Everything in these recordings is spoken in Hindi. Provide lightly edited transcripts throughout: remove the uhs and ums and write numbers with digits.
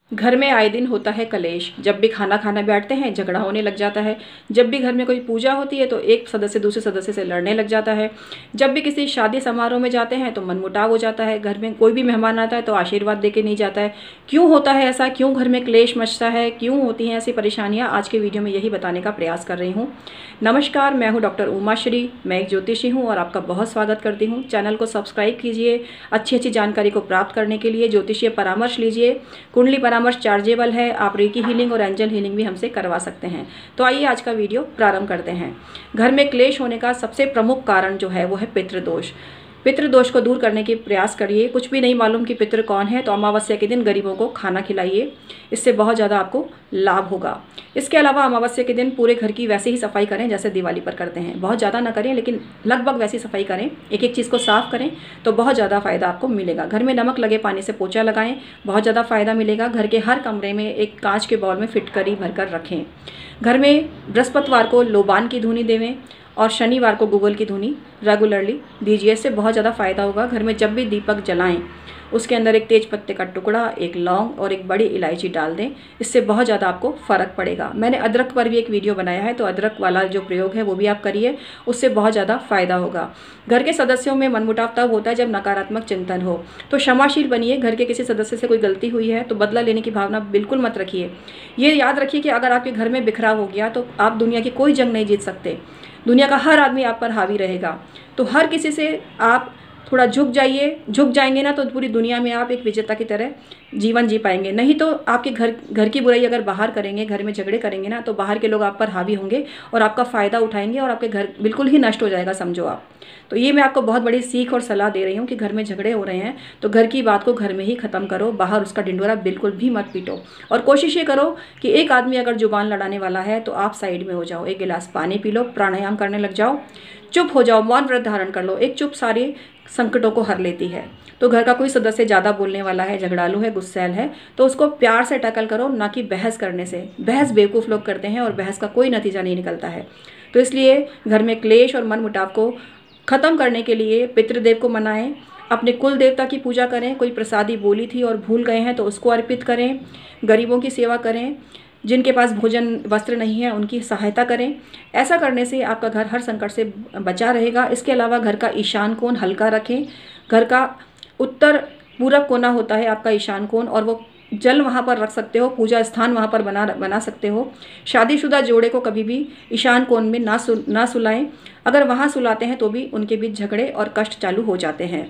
घर में आए दिन होता है कलेश। जब भी खाना खाने बैठते हैं झगड़ा होने लग जाता है। जब भी घर में कोई पूजा होती है तो एक सदस्य दूसरे सदस्य से लड़ने लग जाता है। जब भी किसी शादी समारोह में जाते हैं तो मनमुटाव हो जाता है। घर में कोई भी मेहमान आता है तो आशीर्वाद दे के नहीं जाता है। क्यों होता है ऐसा? क्यों घर में क्लेश मचता है? क्यों होती हैं ऐसी परेशानियाँ? आज के वीडियो में यही बताने का प्रयास कर रही हूँ। नमस्कार, मैं हूँ डॉक्टर उमा श्री। मैं एक ज्योतिषी हूँ और आपका बहुत स्वागत करती हूँ। चैनल को सब्सक्राइब कीजिए अच्छी अच्छी जानकारी को प्राप्त करने के लिए। ज्योतिषीय परामर्श लीजिए। कुंडली परामर्श चार्जेबल है। आप रेकी हीलिंग और एंजल हीलिंग भी हमसे करवा सकते हैं। तो आइए आज का वीडियो प्रारंभ करते हैं। घर में क्लेश होने का सबसे प्रमुख कारण जो है वो है पितृदोष। पितृदोष को दूर करने की प्रयास करिए। कुछ भी नहीं मालूम कि पितृ कौन है तो अमावस्या के दिन गरीबों को खाना खिलाइए। इससे बहुत ज़्यादा आपको लाभ होगा। इसके अलावा अमावस्या के दिन पूरे घर की वैसे ही सफाई करें जैसे दिवाली पर करते हैं। बहुत ज़्यादा ना करें लेकिन लगभग वैसी सफाई करें। एक एक चीज़ को साफ करें तो बहुत ज़्यादा फ़ायदा आपको मिलेगा। घर में नमक लगे पानी से पोछा लगाएं, बहुत ज़्यादा फ़ायदा मिलेगा। घर के हर कमरे में एक कांच के बाउल में फिटकरी भरकर रखें। घर में बृहस्पतिवार को लोबान की धूनी देवें और शनिवार को गूगल की धुनी रेगुलरली दीजिए। इससे बहुत ज़्यादा फ़ायदा होगा। घर में जब भी दीपक जलाएं उसके अंदर एक तेज पत्ते का टुकड़ा, एक लौंग और एक बड़ी इलायची डाल दें। इससे बहुत ज़्यादा आपको फ़र्क पड़ेगा। मैंने अदरक पर भी एक वीडियो बनाया है तो अदरक वाला जो प्रयोग है वो भी आप करिए, उससे बहुत ज़्यादा फ़ायदा होगा। घर के सदस्यों में मनमुटाव तब होता है जब नकारात्मक चिंतन हो, तो क्षमाशील बनिए। घर के किसी सदस्य से कोई गलती हुई है तो बदला लेने की भावना बिल्कुल मत रखिए। ये याद रखिए कि अगर आपके घर में बिखराव हो गया तो आप दुनिया की कोई जंग नहीं जीत सकते। दुनिया का हर आदमी आप पर हावी रहेगा। तो हर किसी से आप थोड़ा झुक जाएंगे ना तो पूरी दुनिया में आप एक विजेता की तरह जीवन जी पाएंगे। नहीं तो आपके घर की बुराई अगर बाहर करेंगे, घर में झगड़े करेंगे ना तो बाहर के लोग आप पर हावी होंगे और आपका फ़ायदा उठाएंगे और आपके घर बिल्कुल ही नष्ट हो जाएगा, समझो आप। तो ये मैं आपको बहुत बड़ी सीख और सलाह दे रही हूँ कि घर में झगड़े हो रहे हैं तो घर की बात को घर में ही ख़त्म करो। बाहर उसका ढिंढोरा बिल्कुल भी मत पीटो। और कोशिश ये करो कि एक आदमी अगर जुबान लड़ाने वाला है तो आप साइड में हो जाओ, एक गिलास पानी पी लो, प्राणायाम करने लग जाओ, चुप हो जाओ, मौन व्रत धारण कर लो। एक चुप सारी संकटों को हर लेती है। तो घर का कोई सदस्य ज़्यादा बोलने वाला है, झगड़ालू है, गुस्सैल है तो उसको प्यार से टैकल करो, ना कि बहस करने से। बहस बेवकूफ़ लोग करते हैं और बहस का कोई नतीजा नहीं निकलता है। तो इसलिए घर में क्लेश और मनमुटाव को ख़त्म करने के लिए पितृदेव को मनाएं, अपने कुल देवता की पूजा करें। कोई प्रसादी बोली थी और भूल गए हैं तो उसको अर्पित करें। गरीबों की सेवा करें। जिनके पास भोजन वस्त्र नहीं है उनकी सहायता करें। ऐसा करने से आपका घर हर संकट से बचा रहेगा। इसके अलावा घर का ईशान कोण हल्का रखें। घर का उत्तर पूरब कोना होता है आपका ईशान कोण, और वो जल वहाँ पर रख सकते हो, पूजा स्थान वहाँ पर बना सकते हो। शादीशुदा जोड़े को कभी भी ईशान कोण में ना सुलाएं। अगर वहाँ सुलाते हैं तो भी उनके बीच झगड़े और कष्ट चालू हो जाते हैं।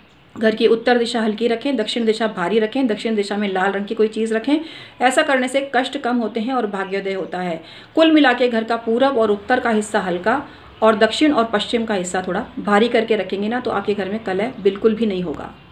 घर की उत्तर दिशा हल्की रखें, दक्षिण दिशा भारी रखें। दक्षिण दिशा में लाल रंग की कोई चीज़ रखें। ऐसा करने से कष्ट कम होते हैं और भाग्योदय होता है। कुल मिला के घर का पूरब और उत्तर का हिस्सा हल्का और दक्षिण और पश्चिम का हिस्सा थोड़ा भारी करके रखेंगे ना तो आपके घर में कलह बिल्कुल भी नहीं होगा।